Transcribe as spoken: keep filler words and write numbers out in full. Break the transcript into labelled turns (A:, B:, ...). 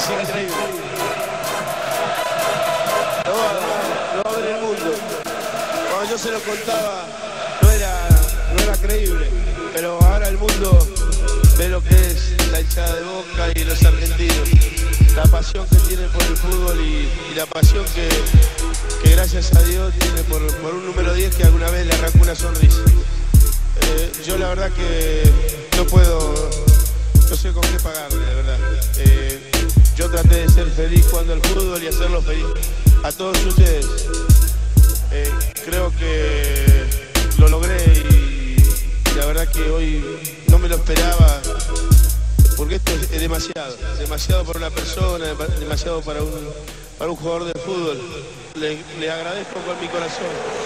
A: Es increíble. Lo va, lo va a ver el mundo. Cuando yo se lo contaba, no era, no era creíble. Pero ahora el mundo ve lo que es la hinchada de Boca y los argentinos. La pasión que tienen por el fútbol y, y la pasión que, que gracias a Dios tiene por, por un número diez que alguna vez le arrancó una sonrisa. Eh, yo la verdad que no puedo, no sé con qué pagarle, la verdad. Eh, yo traté de ser feliz jugando al fútbol y hacerlo feliz a todos ustedes. Eh, creo que lo logré y, y la verdad que hoy no me lo esperaba. Porque esto es demasiado, demasiado para una persona, demasiado para un, para un jugador de fútbol. Le, le agradezco con mi corazón.